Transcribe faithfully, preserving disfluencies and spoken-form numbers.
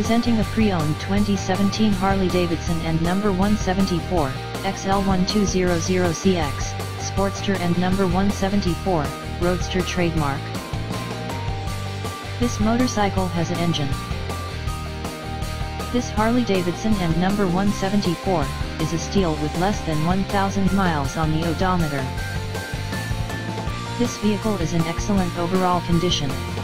Presenting a pre-owned twenty seventeen Harley-Davidson and number one seventy-four, X L one two zero zero C X, Sportster and number one seventy-four, Roadster trademark. This motorcycle has an engine. This Harley-Davidson and number one seventy-four, is a steal with less than one thousand miles on the odometer. This vehicle is in excellent overall condition.